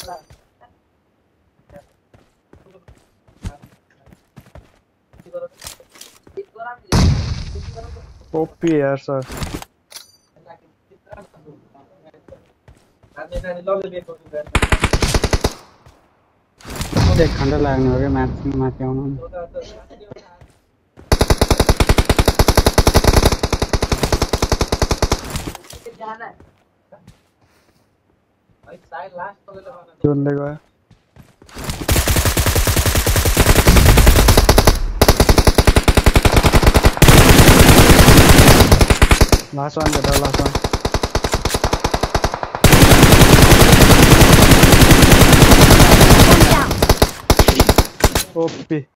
OP यार sir एक घन्टा लाग्ने हो क्या माथि आउनु जोनले गयो लास्ट वान बेटा लास्ट वान ओपी